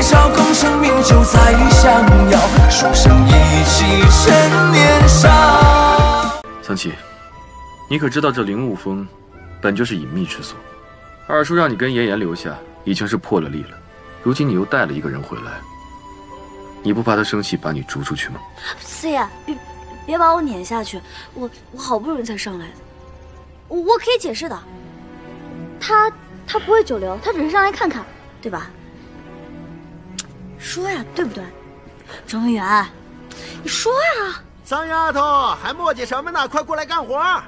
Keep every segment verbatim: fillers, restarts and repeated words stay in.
笑，共生命就在相邀，书生一起趁年少。 桑琪，你可知道这灵雾峰本就是隐秘之所？二叔让你跟妍妍留下，已经是破了例了。如今你又带了一个人回来，你不怕他生气把你逐出去吗？ 四爷，别别把我撵下去，我我好不容易才上来的，我我可以解释的。他他不会久留，他只是上来看看，对吧？说呀，对不对？张文远，你说呀！ 桑丫头，还磨叽什么呢？快过来干活！啊！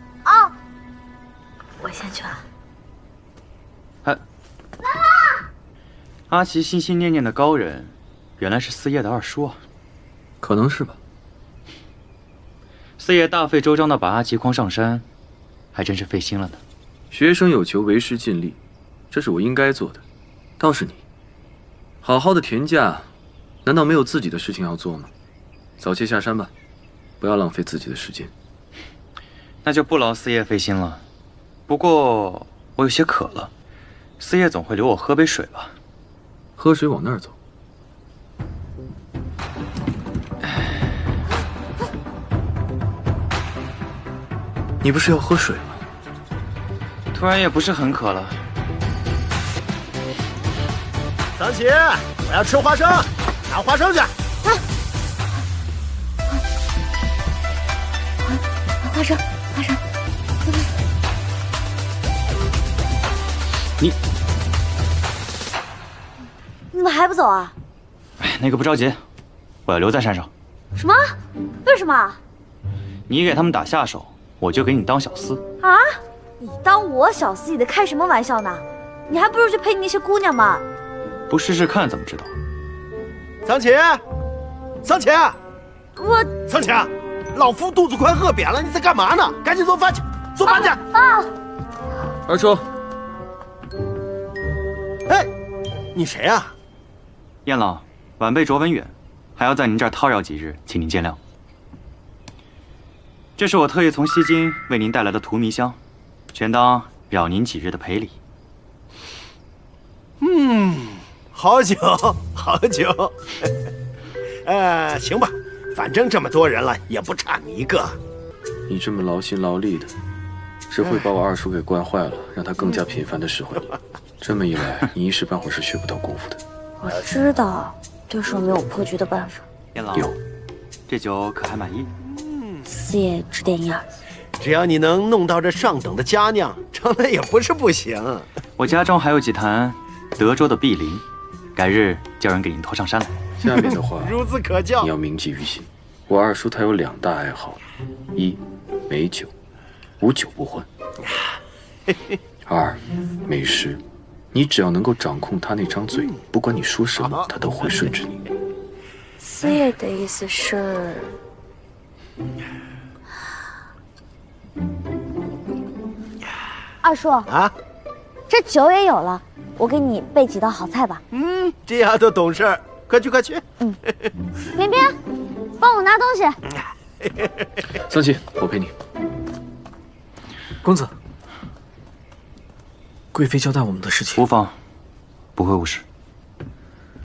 我先去啊。 哎，来啦！阿奇心心念念的高人，原来是四叶的二叔啊。 可能是吧。 四叶大费周章的把阿奇诓上山，还真是费心了呢。 学生有求，为师尽力，这是我应该做的。倒是你，好好的田家，难道没有自己的事情要做吗？早些下山吧，不要浪费自己的时间。 那就不劳四叶费心了。不过我有些渴了，四叶总会留我喝杯水吧？ 喝水往那儿走。你不是要喝水吗？ 突然也不是很渴了。 桑琪，我要吃花生，拿花生去。啊！ 花生，花生。 你， 你怎么还不走啊？ 哎，那个不着急，我要留在山上。 什么？为什么？ 你给他们打下手，我就给你当小厮。 啊？你当我小厮，你在开什么玩笑呢？你还不如去陪你那些姑娘嘛。 不试试看怎么知道？ 桑琪，桑琪， 我桑琪，老夫肚子快饿扁了，你在干嘛呢？赶紧做饭去，做饭去。 啊！ 二叔。 哎，你谁啊？ 燕老，晚辈卓文远，还要在您这儿叨扰几日，请您见谅。这是我特意从西京为您带来的荼蘼香，全当扰您几日的赔礼。 嗯，好酒，好酒。呃，行吧，反正这么多人了，也不差你一个。 你这么劳心劳力的，只会把我二叔给惯坏了，让他更加频繁的使唤你。这么一来，你一时半会儿是学不到功夫的。 我知道，就是我没有破局的办法。 燕老， 有， 这酒可还满意？ 四爷指点一二。 只要你能弄到这上等的佳酿，成了也不是不行。 我家中还有几坛德州的碧林，改日叫人给您拖上山来。 下面的话， 孺子可教， 你要铭记于心。我二叔他有两大爱好：一，美酒，无酒不欢；二，美食。你只要能够掌控他那张嘴，不管你说什么，他都会顺着你。 四爷的意思是，二叔啊， 这酒也有了，我给你备几道好菜吧。 嗯，这丫头懂事，快去快去。 嗯，边边，帮我拿东西。 桑琪，我陪你。 公子。贵妃交代我们的事情， 无妨，不会误事。